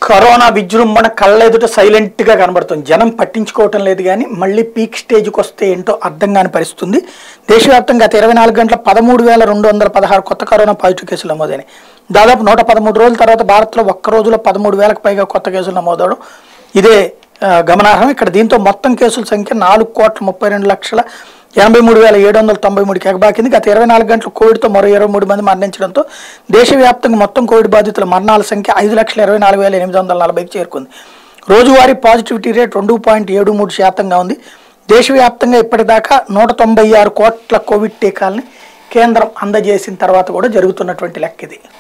Corona విజృంభణ కళ్ళెదుట సైలెంట్గా కనబడుతుంది. జనం పట్టించుకోవటం లేదు. కానీ మళ్ళీ పీక్ స్టేజ్కి వస్తే ఏంటో అర్థం కాని పరిస్థితుంది. దేశవ్యాప్తంగా గత 24 గంటల 13,216 కొత్త కరోనా పాజిటివ్ కేసులు నమోదైనాయి. దాదాపు 113 రోజుల తర్వాత భారత్లో ఒక్క రోజులో 13,000కు పైగా కొత్త కేసులు నమోదవడం ఇదే గమనార్హం. ఇక్కడ దీంతో మొత్తం కేసుల సంఖ్య 4,32,83,793కి ఎగబాకింది. గత 24 గంటలు కోవిడ్తో మరో 23 మంది మరణించడంతో దేశవ్యాప్తంగా మొత్తం కోవిడ్ బాధితుల మరణాల సంఖ్య 5,24,840కి చేరుకుంది. రోజువారీ పాజిటివిటీ రేట్ 2.73% ఉంది. దేశవ్యాప్తంగా ఇప్పటిదాకా 196 కోట్ల కోవిడ్ టీకాలని కేంద్రం అందజేసిన తర్వాత కూడా జరుగుతున్నటువంటి లెక్క ఇది.